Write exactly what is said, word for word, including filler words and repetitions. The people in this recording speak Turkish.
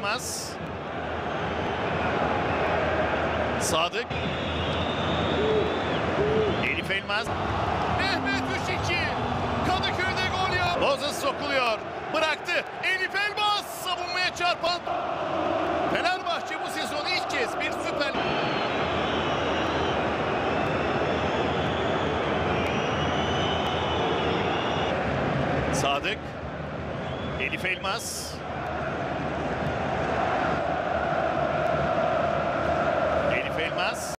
Elmas. Sadık. Eljif Elmas. Mehmet üç iki. Kadıköy'de gol ya. Moses sokuluyor. Bıraktı. Eljif Elmas savunmaya çarpan. Fenerbahçe bu sezon ilk kez bir süper. Sadık. Eljif Elmas. Eljif Elmas.